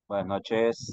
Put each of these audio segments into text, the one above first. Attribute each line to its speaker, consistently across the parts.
Speaker 1: Buenas noches.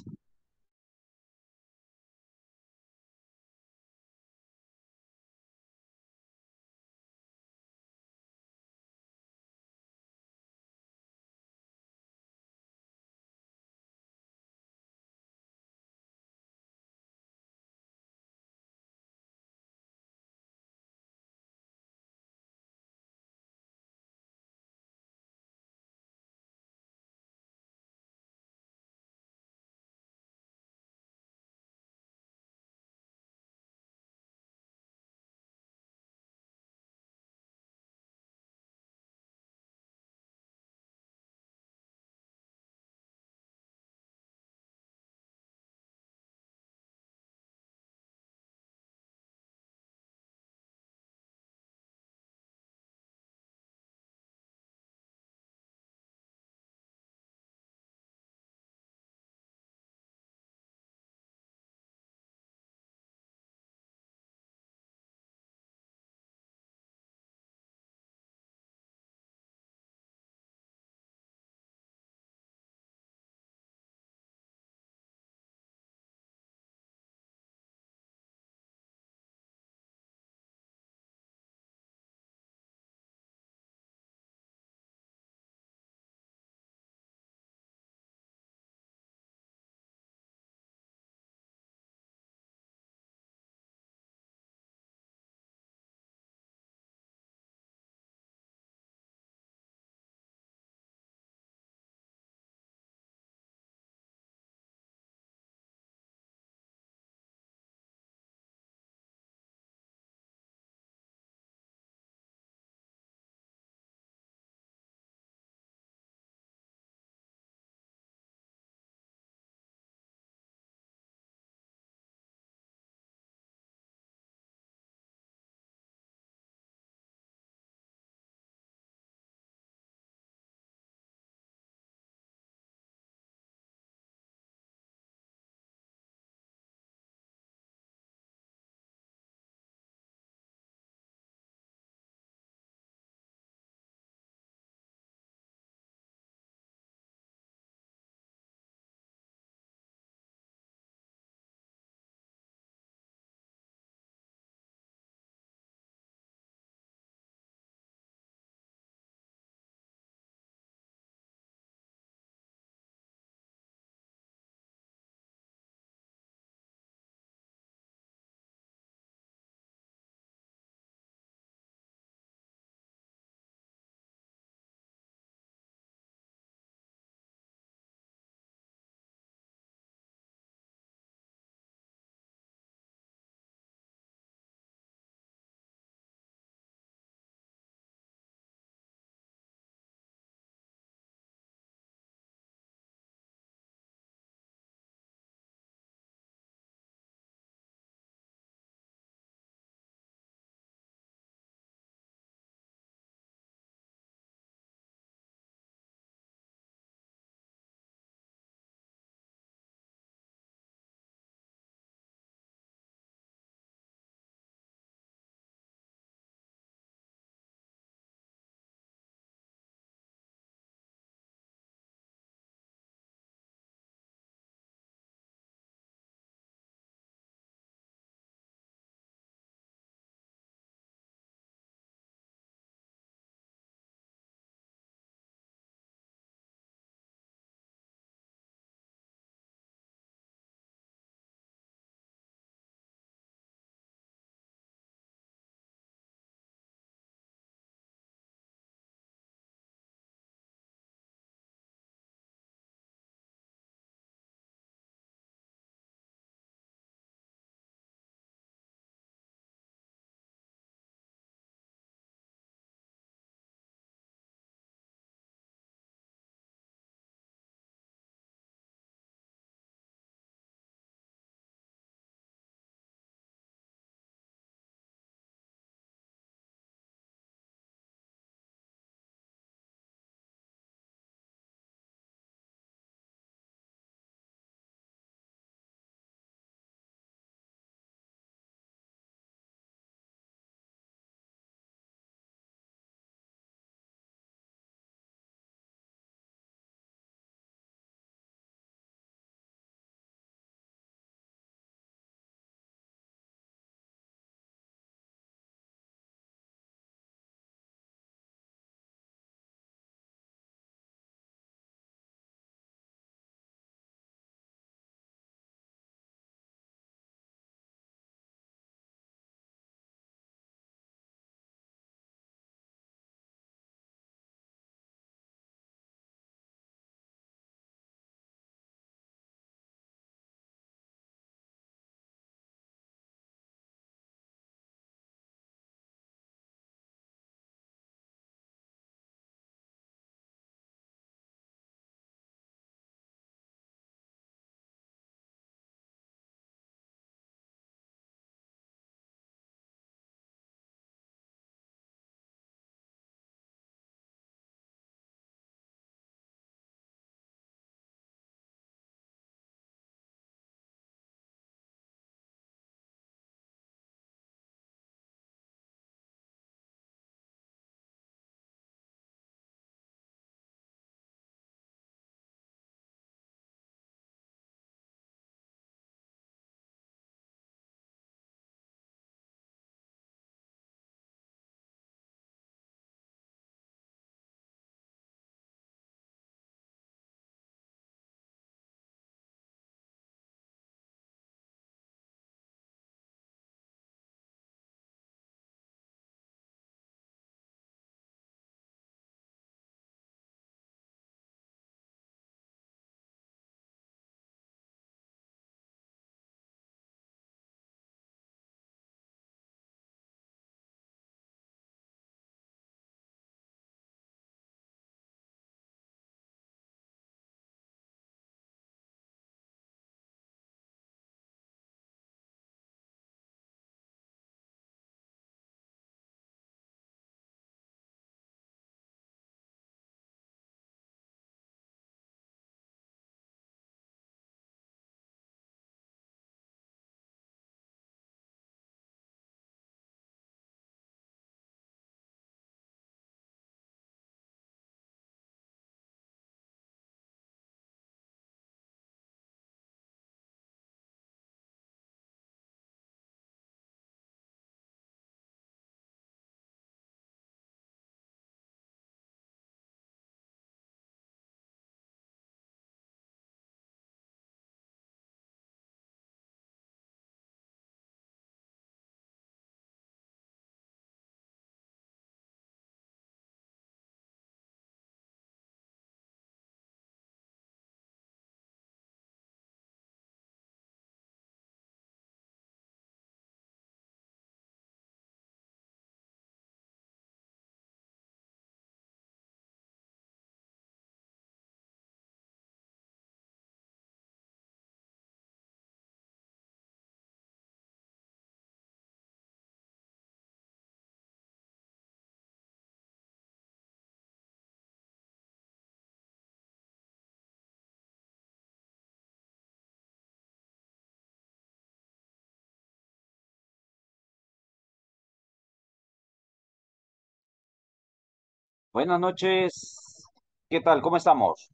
Speaker 1: Buenas noches. ¿Qué tal? ¿Cómo estamos?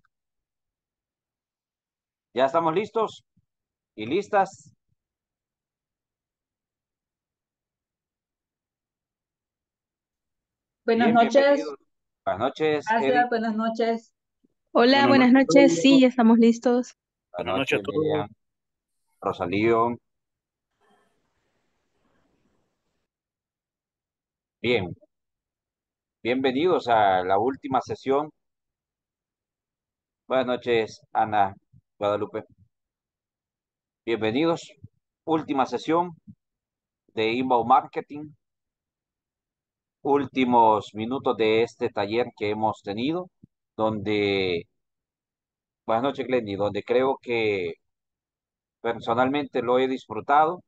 Speaker 1: ¿Ya estamos listos y listas?
Speaker 2: Buenas
Speaker 1: Bien,
Speaker 2: noches,
Speaker 1: bienvenidos. Buenas noches, Eddie.
Speaker 2: gracias, buenas noches.
Speaker 3: Hola,
Speaker 4: Buenas
Speaker 3: buenas
Speaker 4: noches,
Speaker 3: noches. Sí,
Speaker 4: todos.
Speaker 3: ya estamos listos.
Speaker 1: Buenas
Speaker 4: Buenas noches a
Speaker 1: noches,
Speaker 4: todos.
Speaker 1: Miriam. Rosalío. Bien, bienvenidos a la última sesión. Buenas noches, Ana Guadalupe. Bienvenidos. Última sesión de Inbound Marketing. Últimos minutos de este taller que hemos tenido, donde, buenas noches, Glendy, donde creo que personalmente lo he disfrutado.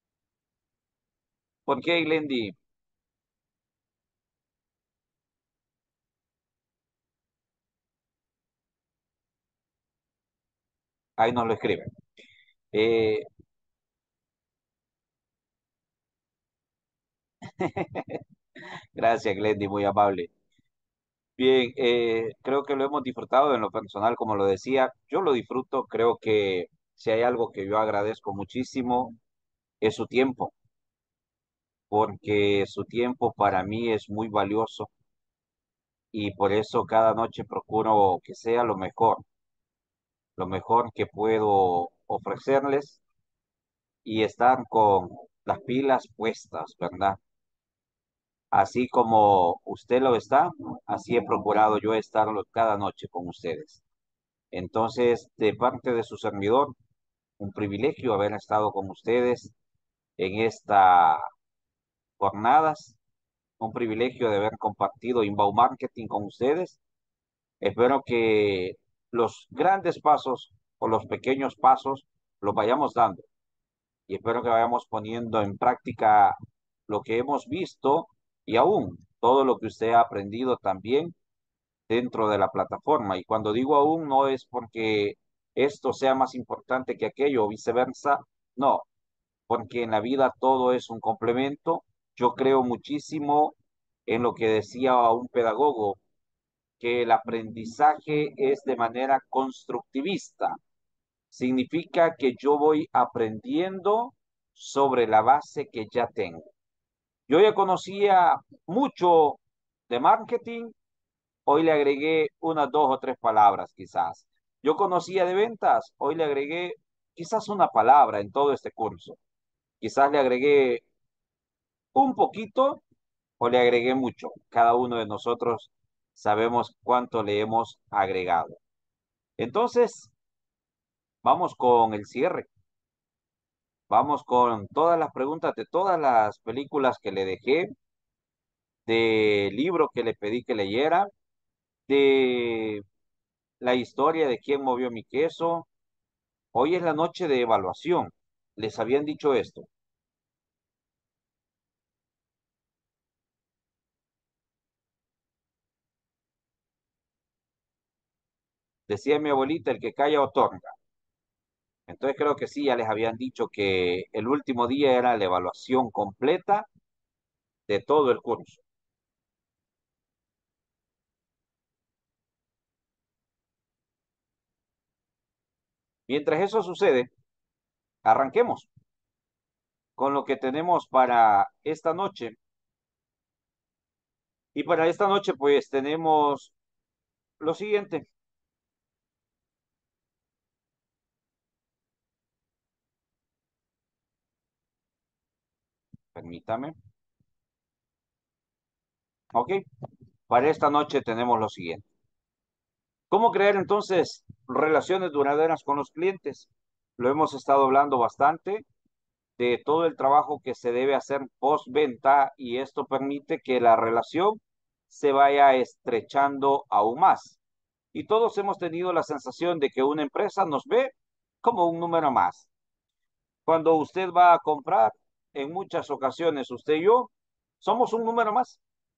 Speaker 1: ¿Por qué, Glendy? Ahí nos lo escriben. Eh, gracias, Glendy, muy amable. Bien, creo que lo hemos disfrutado en lo personal, como lo decía, yo lo disfruto, creo que si hay algo que yo agradezco muchísimo es su tiempo, porque su tiempo para mí es muy valioso y por eso cada noche procuro que sea lo mejor que puedo ofrecerles y estar con las pilas puestas, ¿verdad? Así como usted lo está, así he procurado yo estarlo cada noche con ustedes. Entonces, de parte de su servidor, un privilegio haber estado con ustedes en estas jornadas, un privilegio de haber compartido Inbound Marketing con ustedes. Espero que los grandes pasos o los pequeños pasos los vayamos dando y espero que vayamos poniendo en práctica lo que hemos visto y aún todo lo que usted ha aprendido también dentro de la plataforma. Y cuando digo aún, no es porque esto sea más importante que aquello o viceversa, no, porque en la vida todo es un complemento. Yo creo muchísimo en lo que decía un pedagogo, que el aprendizaje es de manera constructivista. Significa que yo voy aprendiendo sobre la base que ya tengo. Yo ya conocía mucho de marketing. Hoy le agregué unas dos o tres palabras quizás. Yo conocía de ventas, hoy le agregué quizás una palabra en todo este curso. Quizás le agregué un poquito o le agregué mucho. Cada uno de nosotros sabemos cuánto le hemos agregado. Entonces, vamos con el cierre. Vamos con todas las preguntas de todas las películas que le dejé, del libro que le pedí que leyera, de la historia de quién movió mi queso. Hoy es la noche de evaluación. Les habían dicho esto. Decía mi abuelita, el que calla otorga. Entonces creo que sí, ya les habían dicho que el último día era la evaluación completa de todo el curso. Mientras eso sucede, arranquemos con lo que tenemos para esta noche. Y para esta noche, pues tenemos lo siguiente. Permítame. Ok. Para esta noche tenemos lo siguiente. ¿Cómo crear entonces relaciones duraderas con los clientes? Lo hemos estado hablando bastante de todo el trabajo que se debe hacer postventa y esto permite que la relación se vaya estrechando aún más. Y todos hemos tenido la sensación de que una empresa nos ve como un número más. Cuando usted va a comprar, en muchas ocasiones usted y yo somos un número más.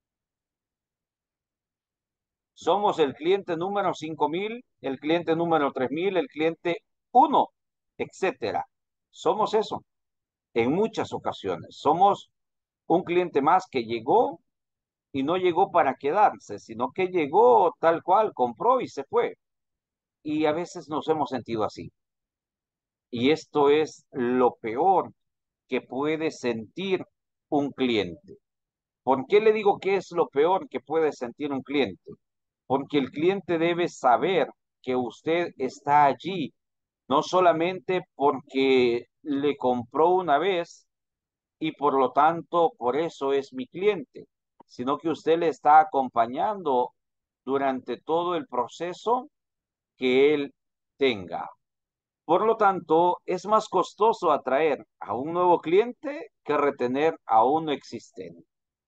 Speaker 1: Somos el cliente número 5,000, el cliente número 3,000, el cliente uno, etcétera. Somos eso en muchas ocasiones. Somos un cliente más que llegó y no llegó para quedarse, sino que llegó tal cual, compró y se fue. Y a veces nos hemos sentido así. Y esto es lo peor que puede sentir un cliente. ¿Por qué le digo que es lo peor que puede sentir un cliente? Porque el cliente debe saber que usted está allí, no solamente porque le compró una vez y por lo tanto por eso es mi cliente, sino que usted le está acompañando durante todo el proceso que él tenga. Por lo tanto, es más costoso atraer a un nuevo cliente que retener a uno existente.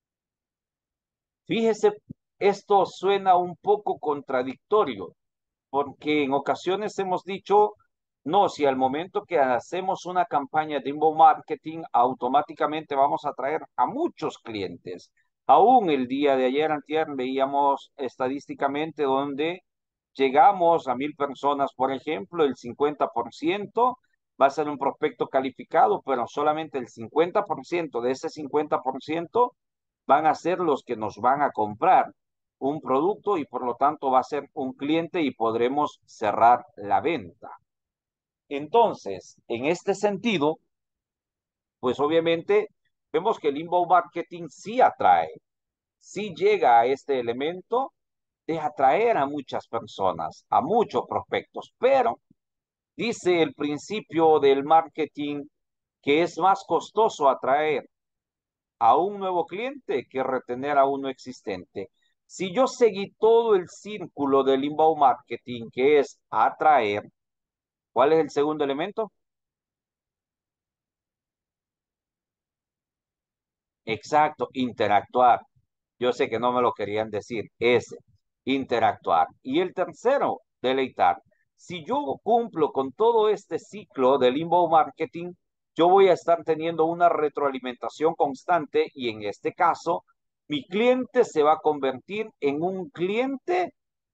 Speaker 1: Fíjese, esto suena un poco contradictorio, porque en ocasiones hemos dicho, no, si al momento que hacemos una campaña de inbound marketing, automáticamente vamos a atraer a muchos clientes. Aún el día de ayer, antier, veíamos estadísticamente donde llegamos a 1,000 personas, por ejemplo, el 50% va a ser un prospecto calificado, pero solamente el 50% de ese 50% van a ser los que nos van a comprar un producto y por lo tanto va a ser un cliente y podremos cerrar la venta. Entonces, en este sentido, pues obviamente vemos que el inbound marketing sí atrae, sí llega a este elemento de atraer a muchas personas, a muchos prospectos, pero dice el principio del marketing que es más costoso atraer a un nuevo cliente que retener a uno existente. Si yo seguí todo el círculo del inbound marketing, que es atraer, ¿cuál es el segundo elemento? Exacto, interactuar. Yo sé que no me lo querían decir, ese, interactuar. Y el tercero, deleitar. Si yo cumplo con todo este ciclo del inbound marketing, yo voy a estar teniendo una retroalimentación constante y en este caso, mi cliente se va a convertir en un cliente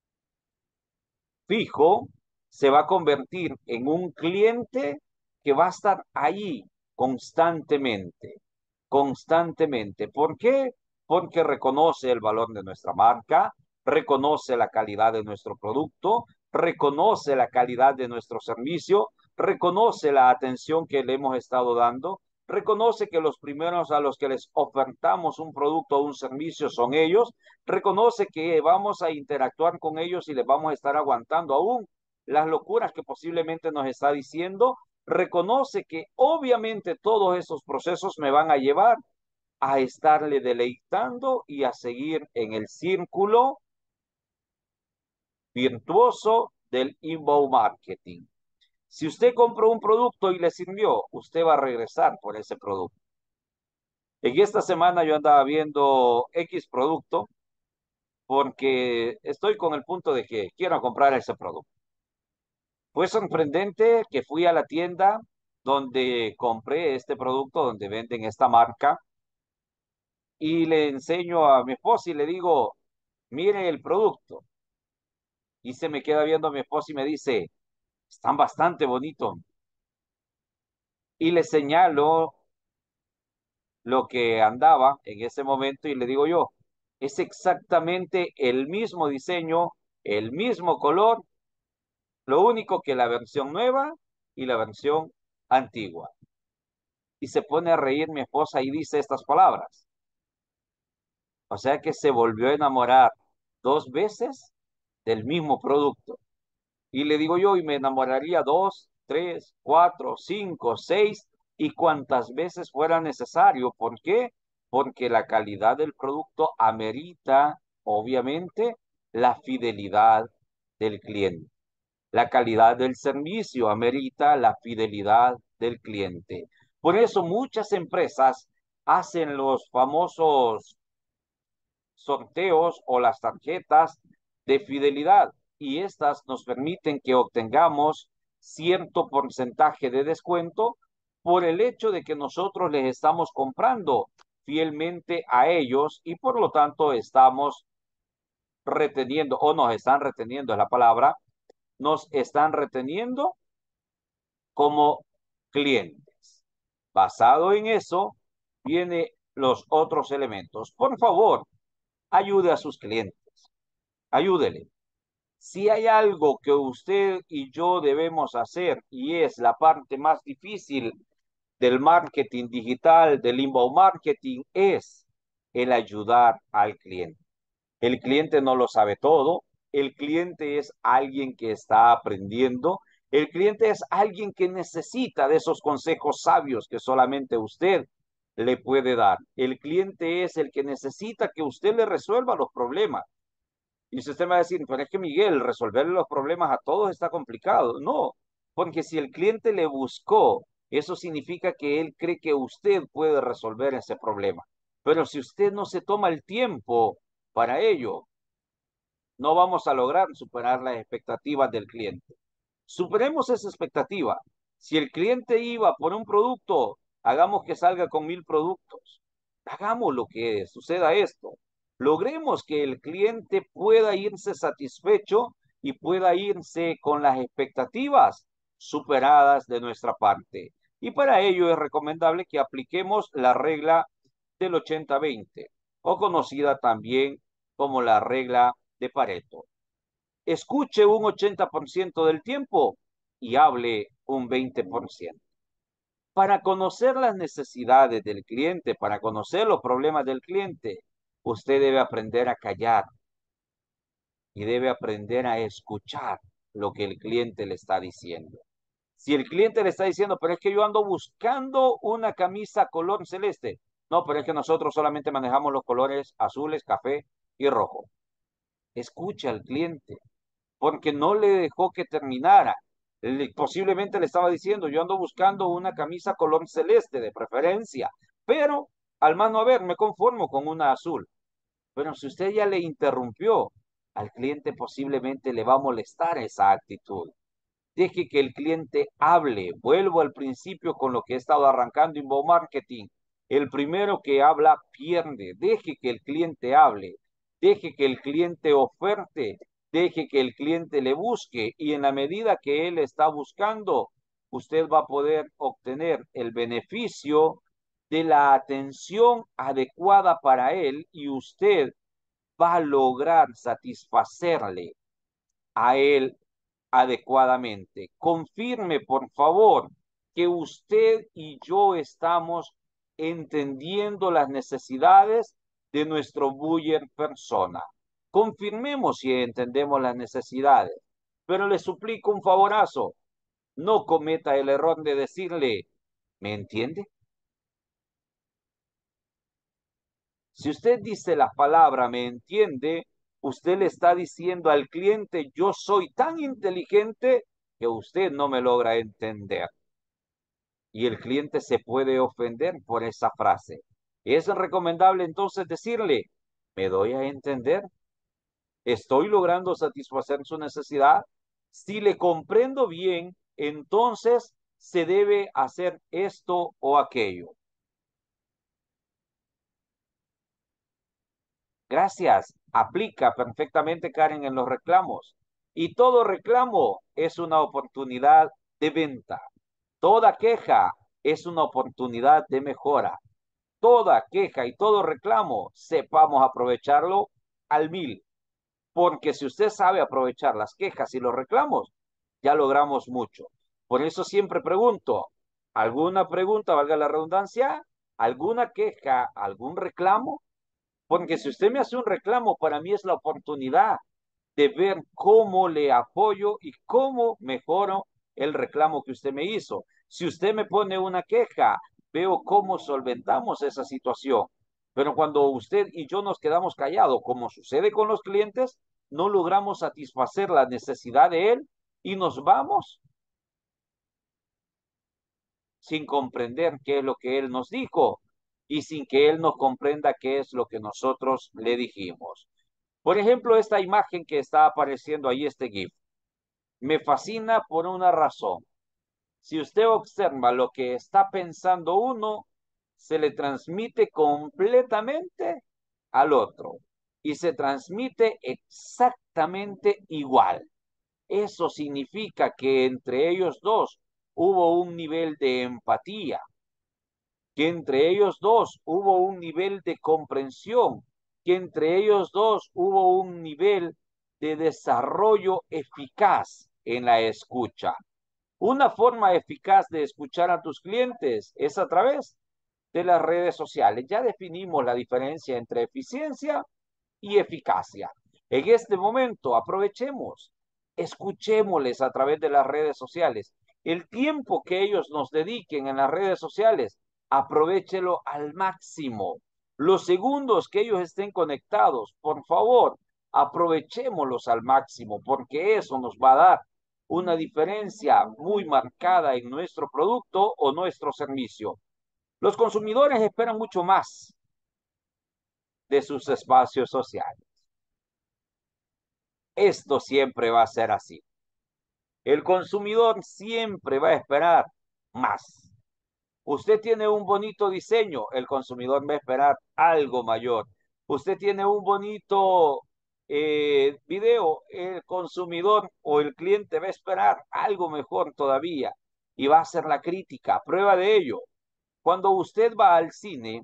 Speaker 1: fijo, se va a convertir en un cliente que va a estar ahí constantemente, constantemente. ¿Por qué? Porque reconoce el valor de nuestra marca, reconoce la calidad de nuestro producto, reconoce la calidad de nuestro servicio, reconoce la atención que le hemos estado dando, reconoce que los primeros a los que les ofertamos un producto o un servicio son ellos, reconoce que vamos a interactuar con ellos y les vamos a estar aguantando aún las locuras que posiblemente nos está diciendo, reconoce que obviamente todos esos procesos me van a llevar a estarle deleitando y a seguir en el círculo virtuoso del inbound marketing. Si usted compró un producto y le sirvió, usted va a regresar por ese producto. En esta semana yo andaba viendo X producto porque estoy con el punto de que quiero comprar ese producto. Fue sorprendente que fui a la tienda donde compré este producto, donde venden esta marca, y le enseño a mi esposa y le digo, mire el producto. Y se me queda viendo a mi esposa y me dice, están bastante bonitos. Y le señalo lo que andaba en ese momento y le digo yo, es exactamente el mismo diseño, el mismo color, lo único que la versión nueva y la versión antigua. Y se pone a reír mi esposa y dice estas palabras. O sea que se volvió a enamorar 2 veces del mismo producto. Y le digo yo, y me enamoraría 2, 3, 4, 5, 6 y cuantas veces fuera necesario. ¿Por qué? Porque la calidad del producto amerita, obviamente, la fidelidad del cliente. La calidad del servicio amerita la fidelidad del cliente. Por eso muchas empresas hacen los famosos sorteos o las tarjetas de fidelidad y estas nos permiten que obtengamos cierto porcentaje de descuento por el hecho de que nosotros les estamos comprando fielmente a ellos y por lo tanto estamos reteniendo o nos están reteniendo, es la palabra, nos están reteniendo como clientes. Basado en eso, vienen los otros elementos. Por favor, Ayude a sus clientes, ayúdele. Si hay algo que usted y yo debemos hacer y es la parte más difícil del marketing digital, del inbound marketing, es el ayudar al cliente. El cliente no lo sabe todo, el cliente es alguien que está aprendiendo, el cliente es alguien que necesita de esos consejos sabios que solamente usted le puede dar. El cliente es el que necesita que usted le resuelva los problemas. Y si usted me va a decir, pero es que Miguel, resolver los problemas a todos está complicado. No, porque si el cliente le buscó, eso significa que él cree que usted puede resolver ese problema. Pero si usted no se toma el tiempo para ello, no vamos a lograr superar las expectativas del cliente. Superemos esa expectativa. Si el cliente iba por un producto, hagamos que salga con 1000 productos. Hagamos lo que suceda esto. Logremos que el cliente pueda irse satisfecho y pueda irse con las expectativas superadas de nuestra parte. Y para ello es recomendable que apliquemos la regla del 80-20, o conocida también como la regla de Pareto. Escuche un 80% del tiempo y hable un 20%. Para conocer las necesidades del cliente, para conocer los problemas del cliente, usted debe aprender a callar y debe aprender a escuchar lo que el cliente le está diciendo. Si el cliente le está diciendo, pero es que yo ando buscando una camisa color celeste. No, pero es que nosotros solamente manejamos los colores azules, café y rojo. Escucha al cliente, porque no le dejó que terminara. Posiblemente le estaba diciendo, yo ando buscando una camisa color celeste de preferencia, pero al más no haber, me conformo con una azul. Pero si usted ya le interrumpió, al cliente posiblemente le va a molestar esa actitud. Deje que el cliente hable. Vuelvo al principio con lo que he estado arrancando inbound marketing. El primero que habla pierde. Deje que el cliente hable. Deje que el cliente oferte. Deje que el cliente le busque. Y en la medida que él está buscando, usted va a poder obtener el beneficio de la atención adecuada para él y usted va a lograr satisfacerle a él adecuadamente. Confirme, por favor, que usted y yo estamos entendiendo las necesidades de nuestro buyer persona. Confirmemos si entendemos las necesidades. Pero le suplico un favorazo. No cometa el error de decirle, ¿me entiende? Si usted dice la palabra me entiende, usted le está diciendo al cliente, yo soy tan inteligente que usted no me logra entender. Y el cliente se puede ofender por esa frase. Es recomendable entonces decirle, ¿me doy a entender? ¿Estoy logrando satisfacer su necesidad? Si le comprendo bien, entonces se debe hacer esto o aquello. Gracias. Aplica perfectamente, Karen, en los reclamos. Y todo reclamo es una oportunidad de venta. Toda queja es una oportunidad de mejora. Toda queja y todo reclamo, sepamos aprovecharlo al 1000. Porque si usted sabe aprovechar las quejas y los reclamos, ya logramos mucho. Por eso siempre pregunto, ¿alguna pregunta, valga la redundancia? ¿Alguna queja, algún reclamo? Porque si usted me hace un reclamo, para mí es la oportunidad de ver cómo le apoyo y cómo mejoro el reclamo que usted me hizo. Si usted me pone una queja, veo cómo solventamos esa situación. Pero cuando usted y yo nos quedamos callados, como sucede con los clientes, no logramos satisfacer la necesidad de él y nos vamos sin comprender qué es lo que él nos dijo y sin que él nos comprenda qué es lo que nosotros le dijimos. Por ejemplo, esta imagen que está apareciendo ahí, este GIF, me fascina por una razón. Si usted observa lo que está pensando uno, se le transmite completamente al otro y se transmite exactamente igual. Eso significa que entre ellos dos hubo un nivel de empatía, que entre ellos dos hubo un nivel de comprensión que entre ellos dos hubo un nivel de desarrollo eficaz en la escucha. Una forma eficaz de escuchar a tus clientes es a través de las redes sociales. Ya definimos la diferencia entre eficiencia y eficacia. En este momento aprovechemos, escuchémosles a través de las redes sociales. El tiempo que ellos nos dediquen en las redes sociales, aprovéchelo al máximo. Los segundos que ellos estén conectados, por favor, aprovechémoslos al máximo, porque eso nos va a dar una diferencia muy marcada en nuestro producto o nuestro servicio. Los consumidores esperan mucho más de sus espacios sociales. Esto siempre va a ser así. El consumidor siempre va a esperar más. Usted tiene un bonito diseño, el consumidor va a esperar algo mayor. Usted tiene un bonito video, el consumidor o el cliente va a esperar algo mejor todavía y va a hacer la crítica. Prueba de ello. Cuando usted va al cine,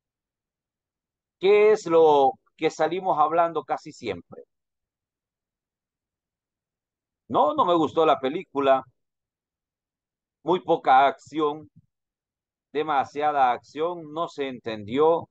Speaker 1: ¿qué es lo que salimos hablando casi siempre? No, no me gustó la película, muy poca acción, demasiada acción, no se entendió,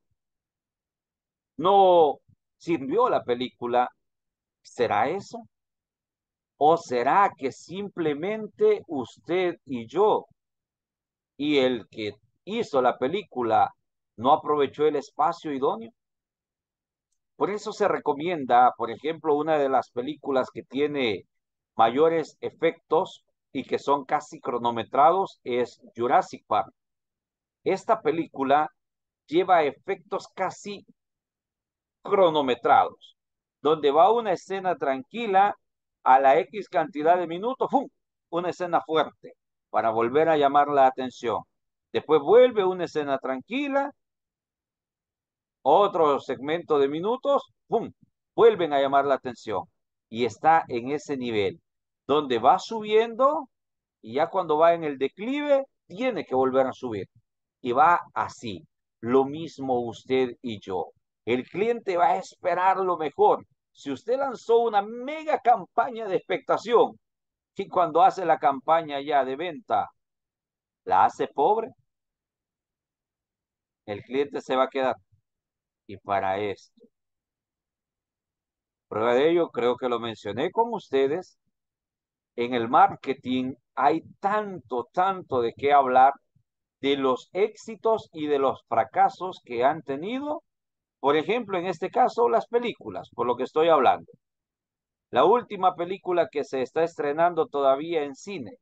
Speaker 1: no sirvió la película. ¿Será eso? ¿O será que simplemente usted y yo y el que hizo la película no aprovechó el espacio idóneo? Por eso se recomienda, por ejemplo, una de las películas que tiene mayores efectos y que son casi cronometrados es Jurassic Park. Esta película lleva efectos casi cronometrados, donde va una escena tranquila a la X cantidad de minutos, ¡fum! Una escena fuerte para volver a llamar la atención. Después vuelve una escena tranquila, otro segmento de minutos, ¡pum! Vuelven a llamar la atención. Y está en ese nivel, donde va subiendo y ya cuando va en el declive, tiene que volver a subir. Y va así. Lo mismo usted y yo. El cliente va a esperar lo mejor. Si usted lanzó una mega campaña de expectación y cuando hace la campaña ya de venta, la hace pobre, el cliente se va a quedar. Y para esto, prueba de ello, creo que lo mencioné con ustedes, en el marketing hay tanto, tanto de qué hablar de los éxitos y de los fracasos que han tenido. Por ejemplo, en este caso, las películas, por lo que estoy hablando. La última película que se está estrenando todavía en cine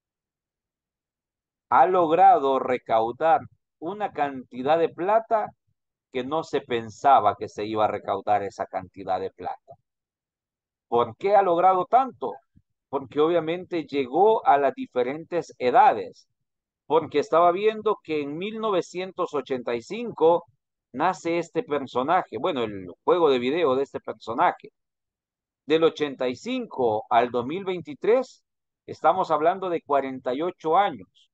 Speaker 1: ha logrado recaudar una cantidad de plata que no se pensaba que se iba a recaudar esa cantidad de plata. ¿Por qué ha logrado tanto? Porque obviamente llegó a las diferentes edades. Porque estaba viendo que en 1985 nace este personaje, bueno, el juego de video de este personaje. Del 85 al 2023, estamos hablando de 48 años.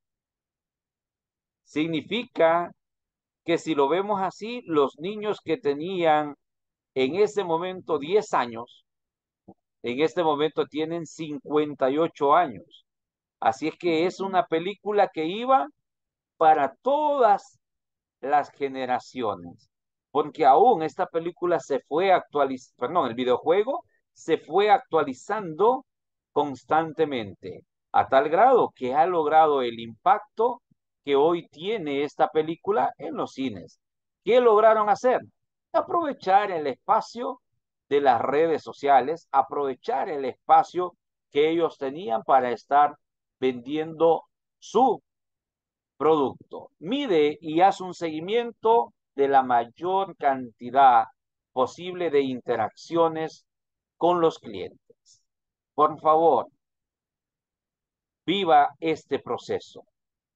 Speaker 1: Significa que si lo vemos así, los niños que tenían en ese momento 10 años, en este momento tienen 58 años. Así es que es una película que iba para todas las generaciones, porque aún esta película se fue actualizando, perdón, el videojuego se fue actualizando constantemente, a tal grado que ha logrado el impacto que hoy tiene esta película en los cines. ¿Qué lograron hacer? Aprovechar el espacio de las redes sociales, aprovechar el espacio que ellos tenían para estar vendiendo su producto. Mide y haz un seguimiento de la mayor cantidad posible de interacciones con los clientes. Por favor, viva este proceso.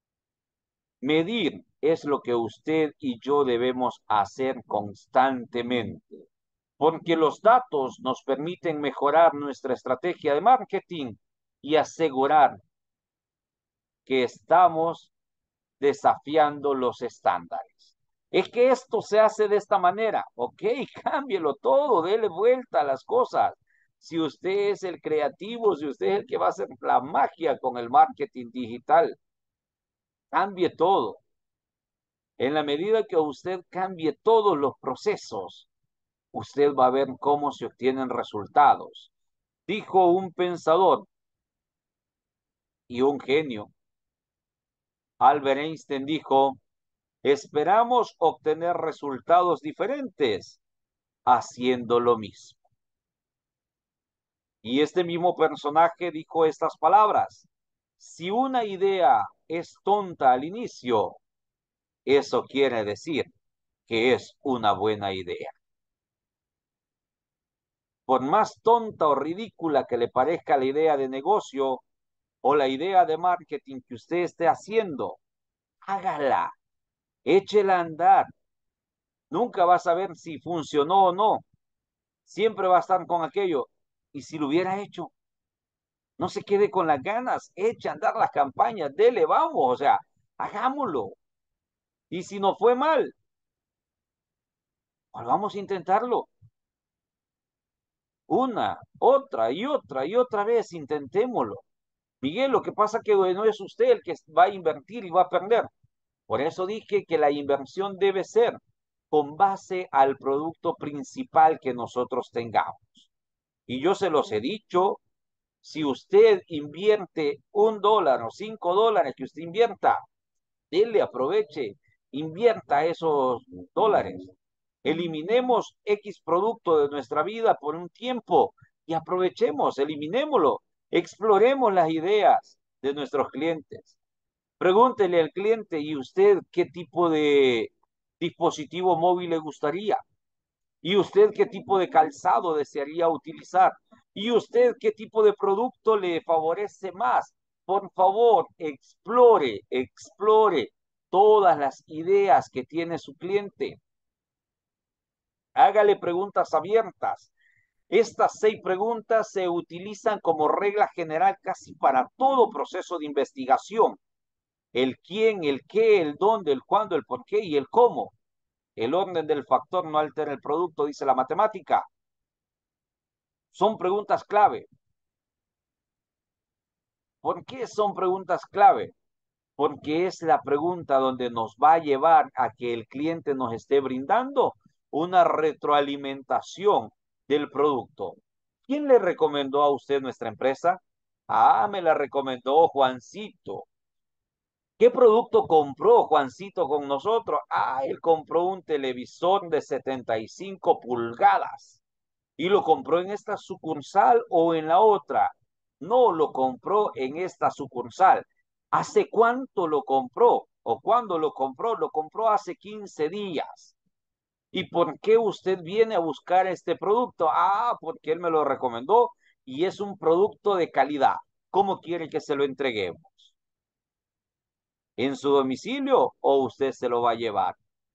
Speaker 1: Medir es lo que usted y yo debemos hacer constantemente, porque los datos nos permiten mejorar nuestra estrategia de marketing y asegurar que estamos desafiando los estándares. Es que esto se hace de esta manera. Ok, cámbielo todo, dele vuelta a las cosas. Si usted es el creativo, si usted es el que va a hacer la magia con el marketing digital, cambie todo. En la medida que usted cambie todos los procesos, usted va a ver cómo se obtienen resultados. Dijo un pensador y un genio. Albert Einstein dijo, esperamos obtener resultados diferentes haciendo lo mismo. Y este mismo personaje dijo estas palabras. Si una idea es tonta al inicio, eso quiere decir que es una buena idea. Por más tonta o ridícula que le parezca la idea de negocio o la idea de marketing que usted esté haciendo, hágala, échela a andar. Nunca va a saber si funcionó o no. Siempre va a estar con aquello. Y si lo hubiera hecho, no se quede con las ganas, eche a andar las campañas, dele, vamos, o sea, hagámoslo. Y si no fue mal, pues vamos a intentarlo. Una, otra y otra vez, intentémoslo. Miguel, lo que pasa que no es usted el que va a invertir y va a perder. Por eso dije que la inversión debe ser con base al producto principal que nosotros tengamos. Y yo se los he dicho, si usted invierte $1 o $5 que usted invierta, dele, aproveche, invierta esos dólares. Eliminemos X producto de nuestra vida por un tiempo y aprovechemos, eliminémoslo, exploremos las ideas de nuestros clientes. Pregúntele al cliente, ¿y usted qué tipo de dispositivo móvil le gustaría? ¿Y usted qué tipo de calzado desearía utilizar? ¿Y usted qué tipo de producto le favorece más? Por favor, explore, explore todas las ideas que tiene su cliente. Hágale preguntas abiertas. Estas 6 preguntas se utilizan como regla general casi para todo proceso de investigación. El quién, el qué, el dónde, el cuándo, el por qué y el cómo. El orden del factor no altera el producto, dice la matemática. Son preguntas clave. ¿Por qué son preguntas clave? Porque es la pregunta donde nos va a llevar a que el cliente nos esté brindando una retroalimentación del producto. ¿Quién le recomendó a usted nuestra empresa? Ah, me la recomendó Juancito. ¿Qué producto compró Juancito con nosotros? Ah, él compró un televisor de 75 pulgadas. ¿Y lo compró en esta sucursal o en la otra? No, lo compró en esta sucursal. ¿Hace cuánto lo compró? ¿O cuándo lo compró? Lo compró hace 15 días. ¿Y por qué usted viene a buscar este producto? Ah, porque él me lo recomendó y es un producto de calidad. ¿Cómo quiere que se lo entreguemos? ¿En su domicilio o usted se lo va a llevar?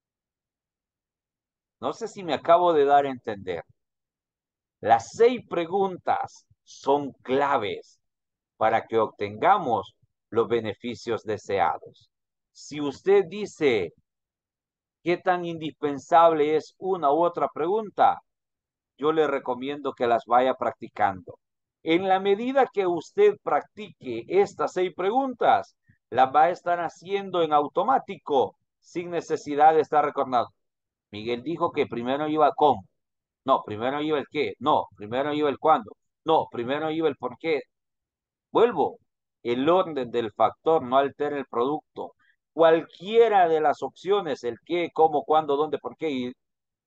Speaker 1: No sé si me acabo de dar a entender. Las 6 preguntas son claves para que obtengamos los beneficios deseados. Si usted dice qué tan indispensable es una u otra pregunta, yo le recomiendo que las vaya practicando. En la medida que usted practique estas 6 preguntas, las va a estar haciendo en automático, sin necesidad de estar recordando. Miguel dijo que primero iba con, no, primero iba el qué, no, primero iba el cuándo, no, primero iba el por qué. Vuelvo, el orden del factor no altera el producto. Cualquiera de las opciones, el qué, cómo, cuándo, dónde, por qué y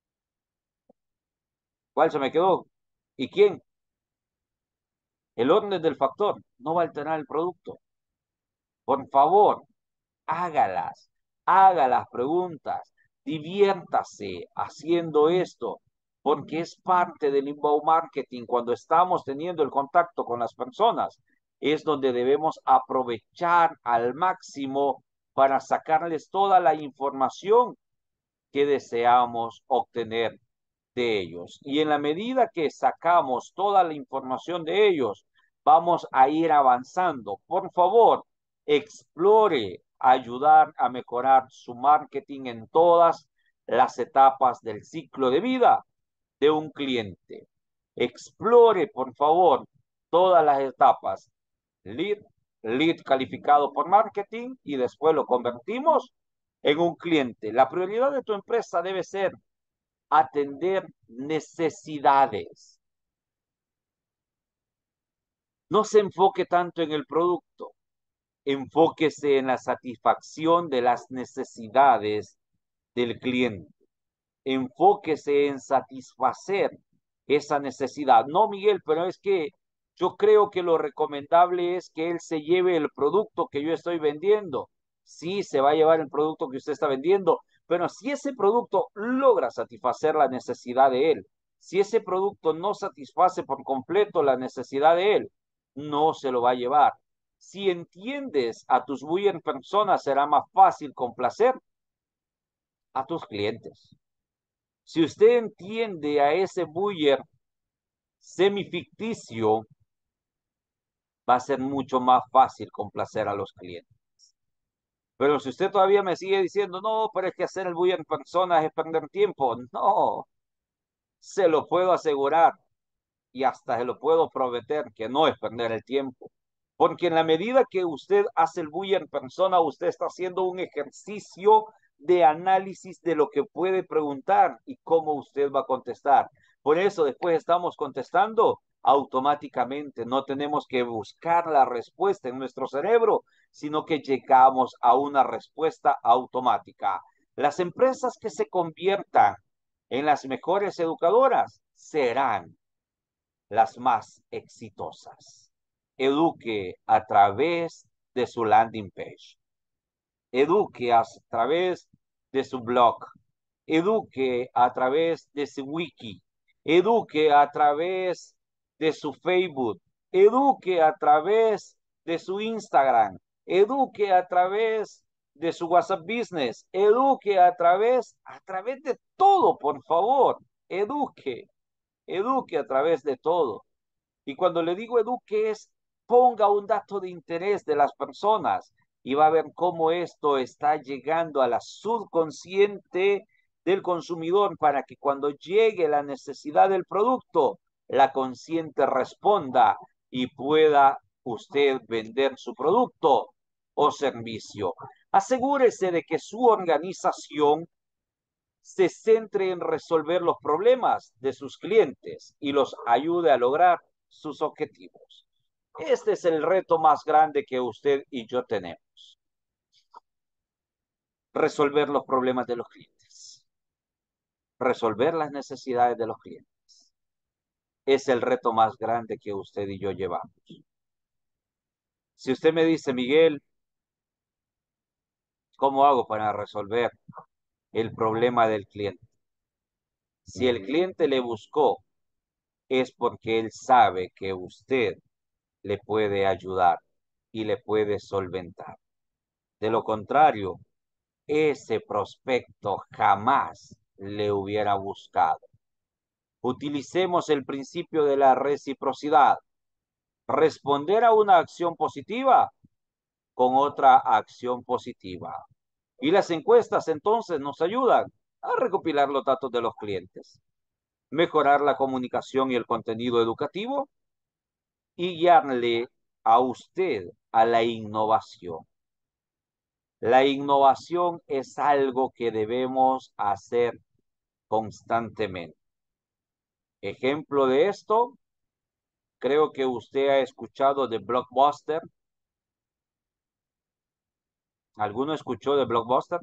Speaker 1: cuál se me quedó y quién, el orden del factor no va a alterar el producto. Por favor, hágalas, haga las preguntas, diviértase haciendo esto, porque es parte del inbound marketing. Cuando estamos teniendo el contacto con las personas, es donde debemos aprovechar al máximo para sacarles toda la información que deseamos obtener de ellos. Y en la medida que sacamos toda la información de ellos, vamos a ir avanzando. Por favor, explore ayudar a mejorar su marketing en todas las etapas del ciclo de vida de un cliente. Explore, por favor, todas las etapas. Lead, lead calificado por marketing y después lo convertimos en un cliente. La prioridad de tu empresa debe ser atender necesidades. No se enfoque tanto en el producto, enfóquese en la satisfacción de las necesidades del cliente. Enfóquese en satisfacer esa necesidad. No, Miguel, pero es que yo creo que lo recomendable es que él se lleve el producto que yo estoy vendiendo. Sí, se va a llevar el producto que usted está vendiendo, pero si ese producto logra satisfacer la necesidad de él, si ese producto no satisface por completo la necesidad de él, no se lo va a llevar. Si entiendes a tus buyer personas, será más fácil complacer a tus clientes. Si usted entiende a ese buyer semificticio, va a ser mucho más fácil complacer a los clientes. Pero si usted todavía me sigue diciendo, no, pero es que hacer el buyer en persona es perder tiempo, no, se lo puedo asegurar y hasta se lo puedo prometer que no es perder el tiempo. Porque en la medida que usted hace el bullying en persona, usted está haciendo un ejercicio de análisis de lo que puede preguntar y cómo usted va a contestar. Por eso después estamos contestando automáticamente. No tenemos que buscar la respuesta en nuestro cerebro, sino que llegamos a una respuesta automática. Las empresas que se conviertan en las mejores educadoras serán las más exitosas. Eduque a través de su landing page. Eduque a través de su blog. Eduque a través de su wiki. Eduque a través de su Facebook. Eduque a través de su Instagram. Eduque a través de su WhatsApp Business. Eduque a través de todo, por favor. Eduque. Eduque a través de todo. Y cuando le digo eduque es ponga un dato de interés de las personas y va a ver cómo esto está llegando a la subconsciente del consumidor para que cuando llegue la necesidad del producto, la consciente responda y pueda usted vender su producto o servicio. Asegúrese de que su organización se centre en resolver los problemas de sus clientes y los ayude a lograr sus objetivos. Este es el reto más grande que usted y yo tenemos. Resolver los problemas de los clientes. Resolver las necesidades de los clientes. Es el reto más grande que usted y yo llevamos. Si usted me dice, Miguel, ¿cómo hago para resolver el problema del cliente? Si el cliente le buscó, es porque él sabe que usted le puede ayudar y le puede solventar. De lo contrario, ese prospecto jamás le hubiera buscado. Utilicemos el principio de la reciprocidad. Responder a una acción positiva con otra acción positiva. Y las encuestas entonces nos ayudan a recopilar los datos de los clientes, mejorar la comunicación y el contenido educativo y guiarle a usted a la innovación. La innovación es algo que debemos hacer constantemente. Ejemplo de esto, creo que usted ha escuchado de Blockbuster. ¿Alguno escuchó de Blockbuster?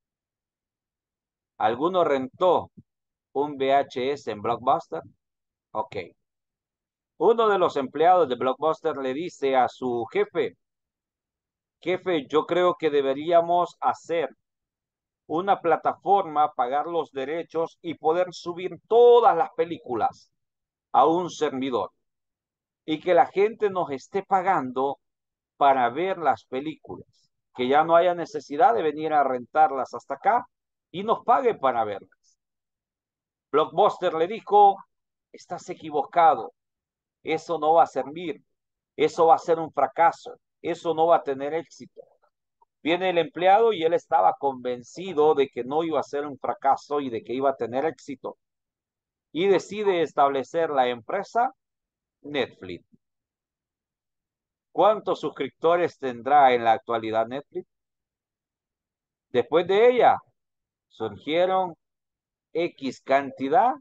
Speaker 1: ¿Alguno rentó un VHS en Blockbuster? Ok. Uno de los empleados de Blockbuster le dice a su jefe, jefe, yo creo que deberíamos hacer una plataforma, pagar los derechos y poder subir todas las películas a un servidor y que la gente nos esté pagando para ver las películas, que ya no haya necesidad de venir a rentarlas hasta acá y nos pague para verlas. Blockbuster le dijo, estás equivocado, eso no va a servir, eso va a ser un fracaso, eso no va a tener éxito. Viene el empleado y él estaba convencido de que no iba a ser un fracaso y de que iba a tener éxito. Y decide establecer la empresa Netflix. ¿Cuántos suscriptores tendrá en la actualidad Netflix? Después de ella surgieron X cantidad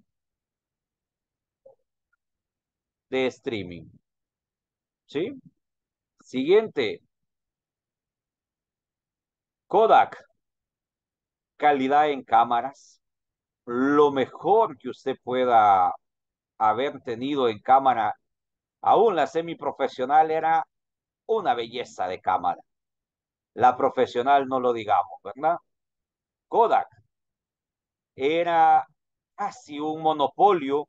Speaker 1: de streaming. ¿Sí? Siguiente, Kodak, calidad en cámaras. Lo mejor que usted pueda haber tenido en cámara, aún la semiprofesional era una belleza de cámara. La profesional no lo digamos, ¿verdad? Kodak era casi un monopolio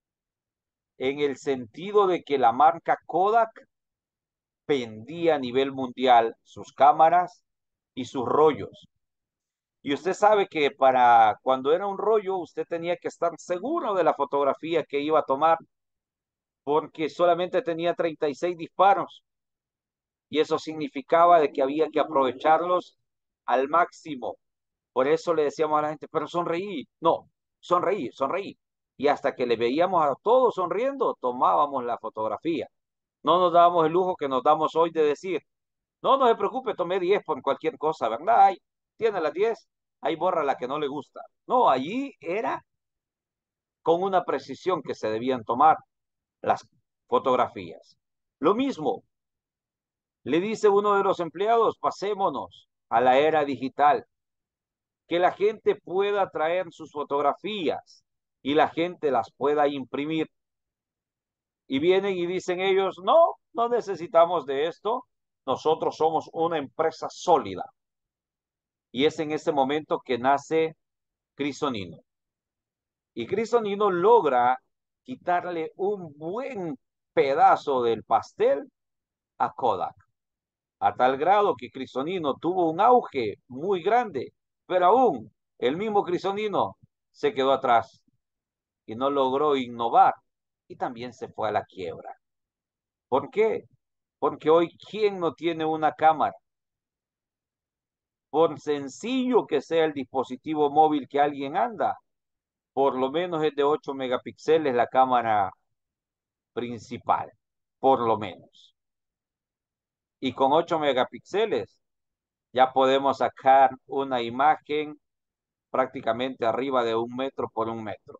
Speaker 1: en el sentido de que la marca Kodak vendía a nivel mundial sus cámaras y sus rollos. Y usted sabe que para cuando era un rollo, usted tenía que estar seguro de la fotografía que iba a tomar, porque solamente tenía 36 disparos. Y eso significaba de que había que aprovecharlos al máximo. Por eso le decíamos a la gente, pero sonreí. No, sonreí, sonreí. Y hasta que le veíamos a todos sonriendo, tomábamos la fotografía. No nos dábamos el lujo que nos damos hoy de decir, no, no se preocupe, tomé 10 por cualquier cosa, ¿verdad? Ahí tiene las 10, ahí borra la que no le gusta. No, allí era con una precisión que se debían tomar las fotografías. Lo mismo, le dice uno de los empleados, pasémonos a la era digital, que la gente pueda traer sus fotografías y la gente las pueda imprimir. Y vienen y dicen ellos, no, no necesitamos de esto, nosotros somos una empresa sólida. Y es en ese momento que nace Crisonino. Y Crisonino logra quitarle un buen pedazo del pastel a Kodak, a tal grado que Crisonino tuvo un auge muy grande, pero aún el mismo Crisonino se quedó atrás y no logró innovar y también se fue a la quiebra. ¿Por qué? Porque hoy, ¿quién no tiene una cámara? Por sencillo que sea el dispositivo móvil que alguien anda, por lo menos es de 8 megapíxeles la cámara principal, por lo menos. Y con 8 megapíxeles ya podemos sacar una imagen prácticamente arriba de 1 metro por 1 metro,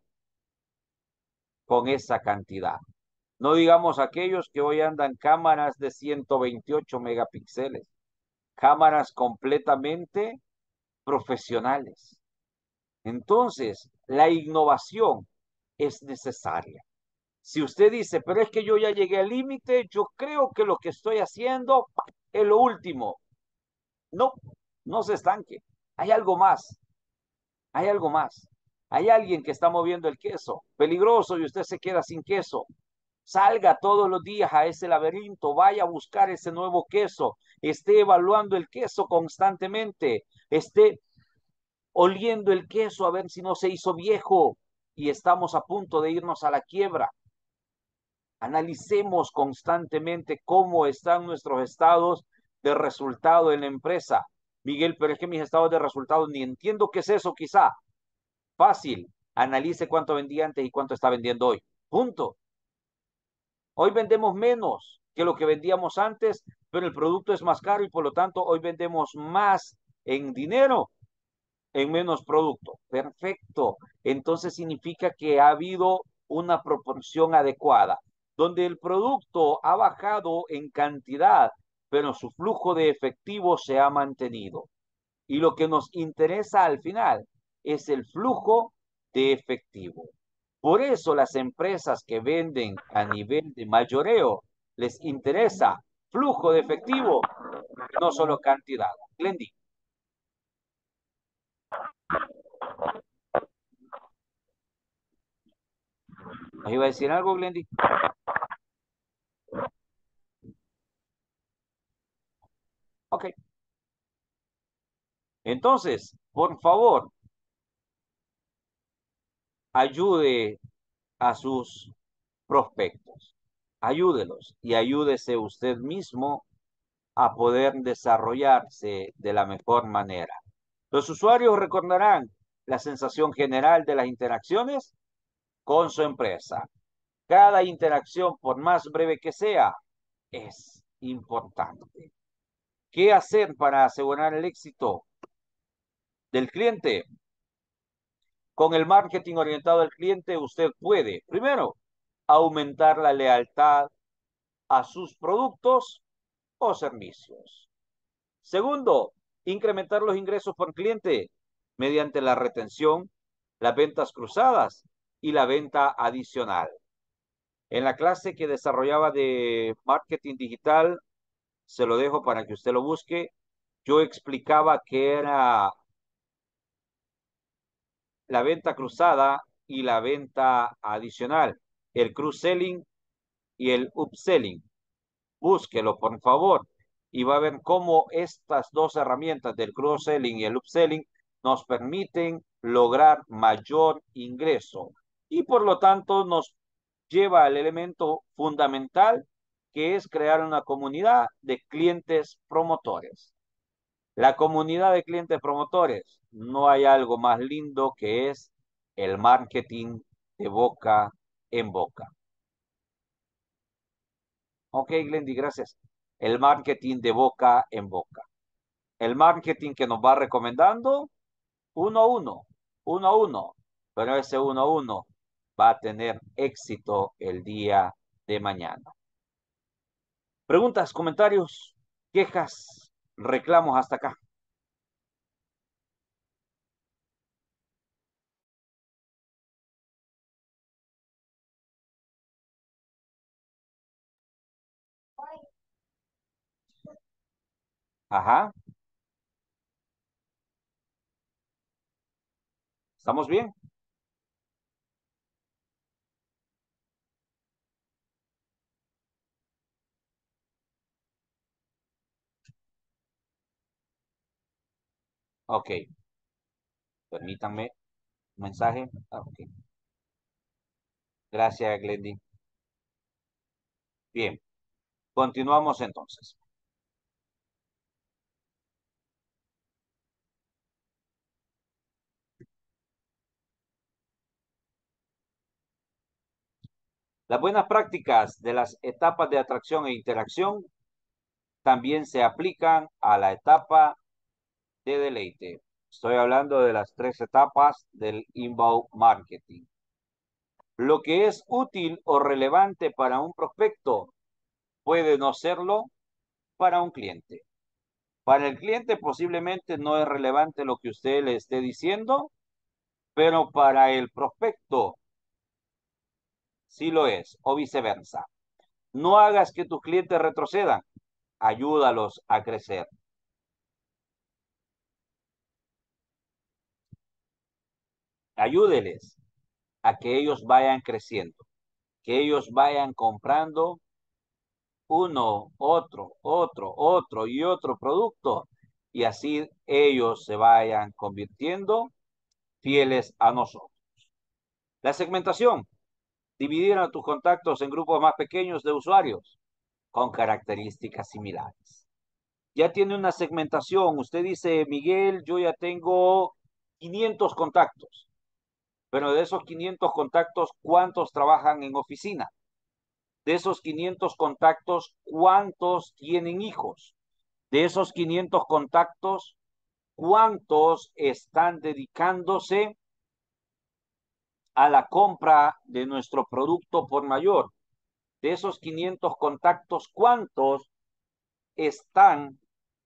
Speaker 1: con esa cantidad. No digamos aquellos que hoy andan cámaras de 128 megapíxeles, cámaras completamente profesionales. Entonces, la innovación es necesaria. Si usted dice, pero es que yo ya llegué al límite, yo creo que lo que estoy haciendo es lo último. No, no se estanque. Hay algo más, hay algo más. Hay alguien que está moviendo el queso, peligroso, y usted se queda sin queso. Salga todos los días a ese laberinto, vaya a buscar ese nuevo queso, esté evaluando el queso constantemente, esté oliendo el queso a ver si no se hizo viejo y estamos a punto de irnos a la quiebra. Analicemos constantemente cómo están nuestros estados de resultado en la empresa. Miguel, pero es que mis estados de resultado ni entiendo qué es eso, quizá. Fácil. Analice cuánto vendía antes y cuánto está vendiendo hoy. Punto. Hoy vendemos menos que lo que vendíamos antes, pero el producto es más caro y por lo tanto hoy vendemos más en dinero, en menos producto. Perfecto. Entonces significa que ha habido una proporción adecuada, donde el producto ha bajado en cantidad, pero su flujo de efectivo se ha mantenido. Y lo que nos interesa al final es el flujo de efectivo. Por eso las empresas que venden a nivel de mayoreo les interesa flujo de efectivo, no solo cantidad. Glendy, ¿nos iba a decir algo, Glendy? Ok. Entonces, por favor, ayude a sus prospectos. Ayúdelos y ayúdese usted mismo a poder desarrollarse de la mejor manera. Los usuarios recordarán la sensación general de las interacciones con su empresa. Cada interacción, por más breve que sea, es importante. ¿Qué hacer para asegurar el éxito del cliente? Con el marketing orientado al cliente, usted puede, primero, aumentar la lealtad a sus productos o servicios. Segundo, incrementar los ingresos por cliente mediante la retención, las ventas cruzadas y la venta adicional. En la clase que desarrollaba de marketing digital, se lo dejo para que usted lo busque, yo explicaba que era la venta cruzada y la venta adicional, el cross-selling y el upselling. Búsquelo, por favor, y va a ver cómo estas dos herramientas del cross-selling y el upselling nos permiten lograr mayor ingreso y por lo tanto nos lleva al elemento fundamental que es crear una comunidad de clientes promotores. La comunidad de clientes promotores, no hay algo más lindo que es el marketing de boca en boca. Ok, Glendy, gracias. El marketing de boca en boca. El marketing que nos va recomendando uno a uno, uno a uno. Pero ese uno a uno va a tener éxito el día de mañana. Preguntas, comentarios, quejas, reclamos hasta acá. Ajá, ¿estamos bien? Ok, permítanme un mensaje. Ok, gracias, Glendy. Bien, continuamos entonces. Las buenas prácticas de las etapas de atracción e interacción también se aplican a la etapa de deleite. Estoy hablando de las tres etapas del inbound marketing. Lo que es útil o relevante para un prospecto puede no serlo para un cliente. Para el cliente posiblemente no es relevante lo que usted le esté diciendo, pero para el prospecto sí lo es, o viceversa. No hagas que tus clientes retrocedan, ayúdalos a crecer. Ayúdeles a que ellos vayan creciendo, que ellos vayan comprando uno, otro y otro producto y así ellos se vayan convirtiendo fieles a nosotros. La segmentación, dividir a tus contactos en grupos más pequeños de usuarios con características similares. Ya tiene una segmentación. Usted dice, Miguel, yo ya tengo 500 contactos, pero de esos 500 contactos, ¿cuántos trabajan en oficina? De esos 500 contactos, ¿cuántos tienen hijos? De esos 500 contactos, ¿cuántos están dedicándose a la compra de nuestro producto por mayor? De esos 500 contactos, ¿cuántos están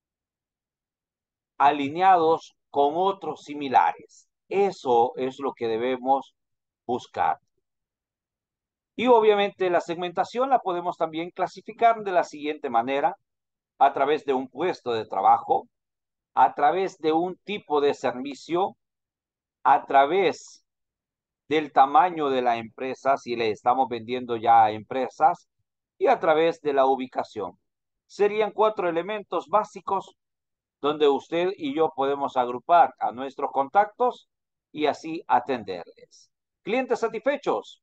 Speaker 1: alineados con otros similares? Eso es lo que debemos buscar. Y obviamente la segmentación la podemos también clasificar de la siguiente manera, a través de un puesto de trabajo, a través de un tipo de servicio, a través del tamaño de la empresa, si le estamos vendiendo ya a empresas, y a través de la ubicación. Serían 4 elementos básicos donde usted y yo podemos agrupar a nuestros contactos y así atenderles. Clientes satisfechos.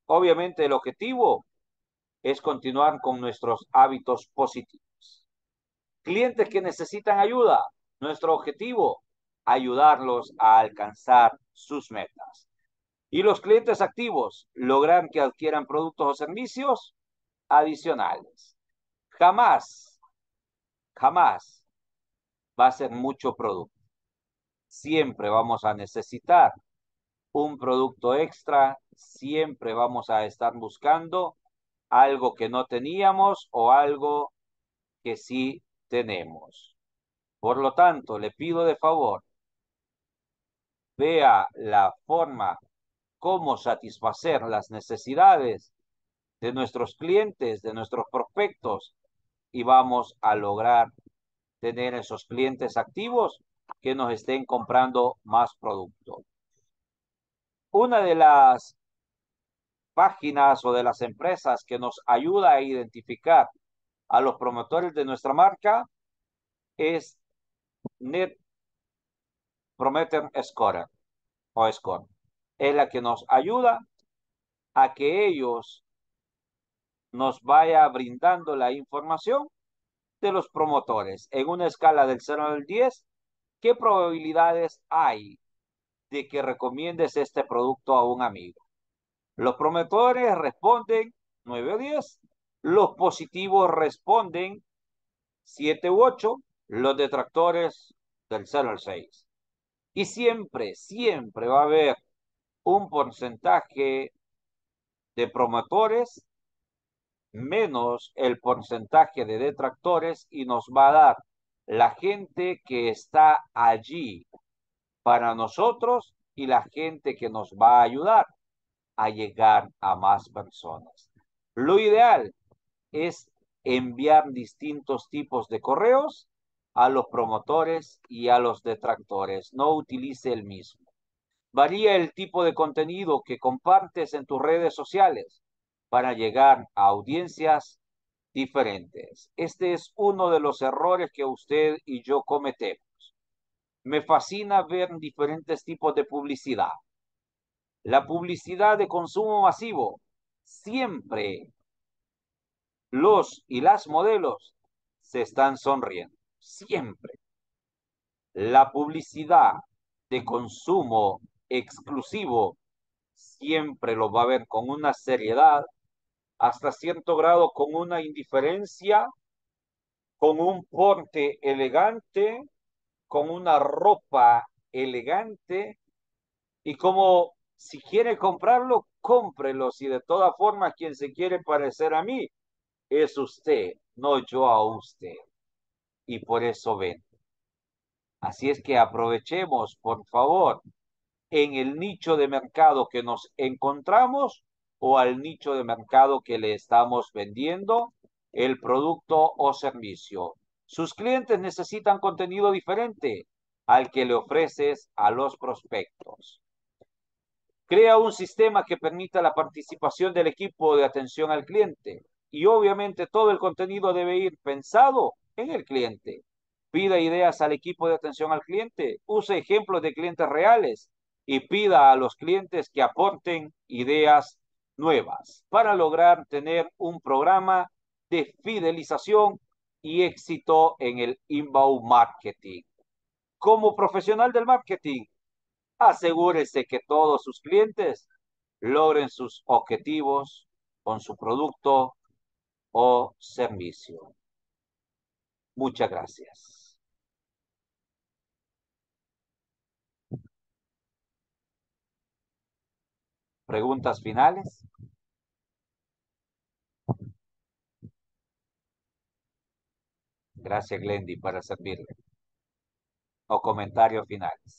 Speaker 1: Obviamente el objetivo es continuar con nuestros hábitos positivos. Clientes que necesitan ayuda. Nuestro objetivo, ayudarlos a alcanzar sus metas. Y los clientes activos, lograr que adquieran productos o servicios adicionales. Jamás, jamás va a ser mucho producto. Siempre vamos a necesitar un producto extra, siempre vamos a estar buscando algo que no teníamos o algo que sí tenemos. Por lo tanto, le pido de favor, vea la forma cómo satisfacer las necesidades de nuestros clientes, de nuestros prospectos, y vamos a lograr tener esos clientes activos que nos estén comprando más productos. Una de las páginas o de las empresas que nos ayuda a identificar a los promotores de nuestra marca es Net Promoter Score o Score. Es la que nos ayuda a que ellos nos vaya brindando la información de los promotores en una escala del 0 al 10. ¿Qué probabilidades hay de que recomiendes este producto a un amigo? Los promotores responden 9 o 10. Los positivos responden 7 u 8. Los detractores del 0 al 6. Y siempre, siempre va a haber un porcentaje de promotores menos el porcentaje de detractores y nos va a dar la gente que está allí para nosotros y la gente que nos va a ayudar a llegar a más personas. Lo ideal es enviar distintos tipos de correos a los promotores y a los detractores. No utilice el mismo. Varía el tipo de contenido que compartes en tus redes sociales para llegar a audiencias diferentes. Este es uno de los errores que usted y yo cometemos. Me fascina ver diferentes tipos de publicidad. La publicidad de consumo masivo, siempre los y las modelos se están sonriendo. Siempre. La publicidad de consumo exclusivo siempre lo va a ver con una seriedad, hasta cierto grado con una indiferencia, con un porte elegante, con una ropa elegante y como si quiere comprarlo, cómprelo. Si de todas formas quien se quiere parecer a mí es usted, no yo a usted. Y por eso ven. Así es que aprovechemos, por favor, en el nicho de mercado que nos encontramos o al nicho de mercado que le estamos vendiendo el producto o servicio. Sus clientes necesitan contenido diferente al que le ofreces a los prospectos. Crea un sistema que permita la participación del equipo de atención al cliente y obviamente todo el contenido debe ir pensado en el cliente. Pida ideas al equipo de atención al cliente, use ejemplos de clientes reales y pida a los clientes que aporten ideas nuevas para lograr tener un programa de fidelización y éxito en el inbound marketing. Como profesional del marketing, asegúrese que todos sus clientes logren sus objetivos con su producto o servicio. Muchas gracias. ¿Preguntas finales? Gracias, Glendy, para servirle. O comentarios finales.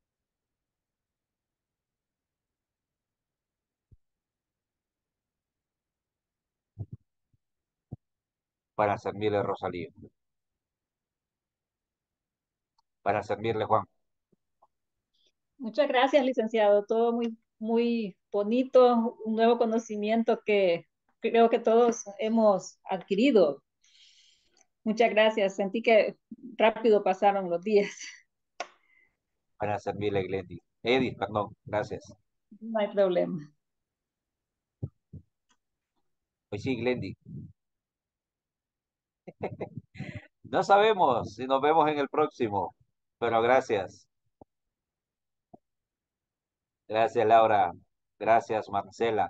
Speaker 1: Para servirle, Rosalía. Para servirle, Juan.
Speaker 2: Muchas gracias, licenciado. Todo muy, muy bonito, un nuevo conocimiento que creo que todos hemos adquirido. Muchas gracias. Sentí que rápido pasaron los días.
Speaker 1: Para servirle, Glendy. Edith, perdón. Gracias.
Speaker 2: No hay problema.
Speaker 1: Pues sí, Glendy. No sabemos si nos vemos en el próximo, pero gracias. Gracias, Laura. Gracias, Marcela.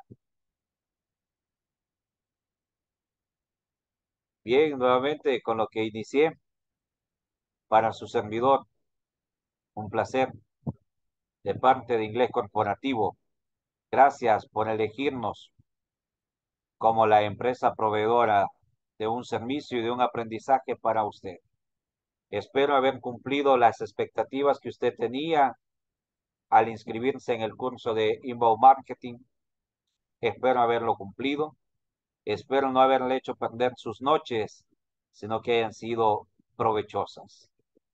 Speaker 1: Bien, nuevamente con lo que inicié para su servidor, un placer de parte de Inglés Corporativo. Gracias por elegirnos como la empresa proveedora de un servicio y de un aprendizaje para usted. Espero haber cumplido las expectativas que usted tenía al inscribirse en el curso de Inbound Marketing. Espero haberlo cumplido. Espero no haberle hecho perder sus noches, sino que hayan sido provechosas.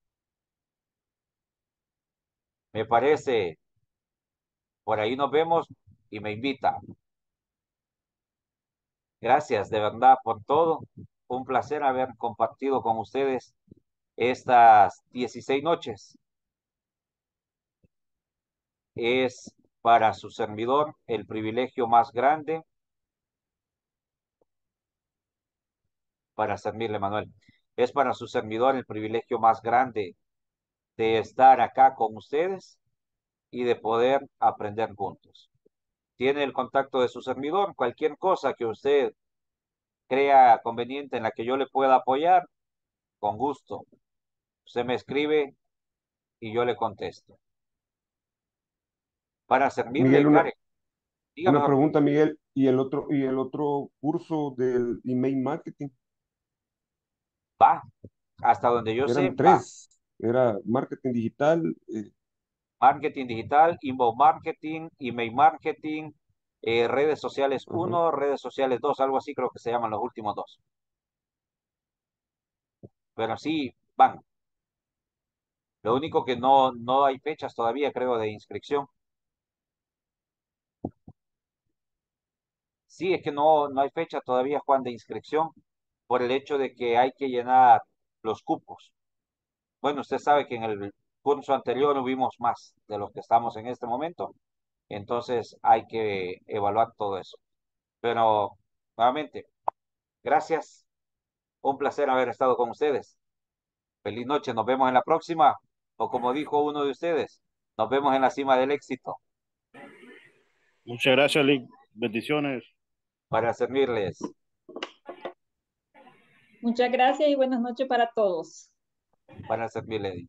Speaker 1: Me parece, por ahí nos vemos y me invita. Gracias de verdad por todo. Un placer haber compartido con ustedes estas 16 noches. Es para su servidor el privilegio más grande para servirle, Manuel. Es para su servidor el privilegio más grande de estar acá con ustedes y de poder aprender juntos. Tiene el contacto de su servidor, cualquier cosa que usted crea conveniente en la que yo le pueda apoyar, con gusto. Usted me escribe y yo le contesto. Para servirle,
Speaker 3: Miguel,
Speaker 1: Karen. Dígame,
Speaker 3: una
Speaker 1: Jorge.
Speaker 3: pregunta, Miguel, y el otro curso del email marketing,
Speaker 1: Va, hasta donde yo sé,
Speaker 3: eran
Speaker 1: va.
Speaker 3: tres, era marketing digital,
Speaker 1: Marketing digital, inbound marketing, email marketing, redes sociales
Speaker 3: ajá.
Speaker 1: 1, redes sociales 2, algo así creo que se llaman los últimos dos. Pero sí, van. Lo único que no hay fechas todavía, creo, de inscripción. Sí, es que no hay fecha todavía, Juan, de inscripción, por el hecho de que hay que llenar los cupos. Bueno, usted sabe que en el curso anterior hubimos más de los que estamos en este momento, entonces hay que evaluar todo eso. Pero, nuevamente, gracias. Un placer haber estado con ustedes. Feliz noche, nos vemos en la próxima. O como dijo uno de ustedes, nos vemos en la cima del éxito
Speaker 4: Muchas gracias, Lick. Bendiciones.
Speaker 1: para servirles,
Speaker 2: Muchas gracias y buenas noches para todos.
Speaker 1: para servirles,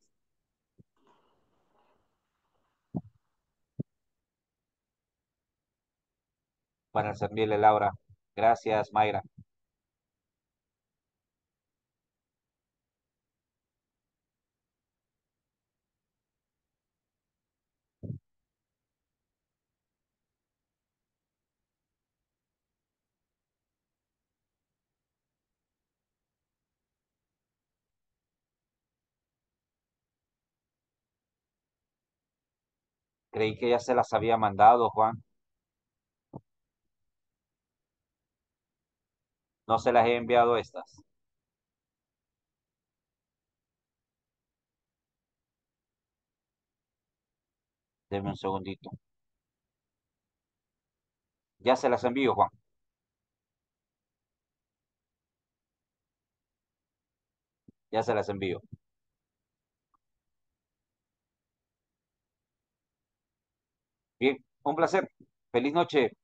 Speaker 1: para servirle, Laura. Gracias, Mayra. Creí que ya se las había mandado, Juan. No se las he enviado estas. Deme un segundito. Ya se las envío, Juan. Ya se las envío. Bien, un placer. Feliz noche.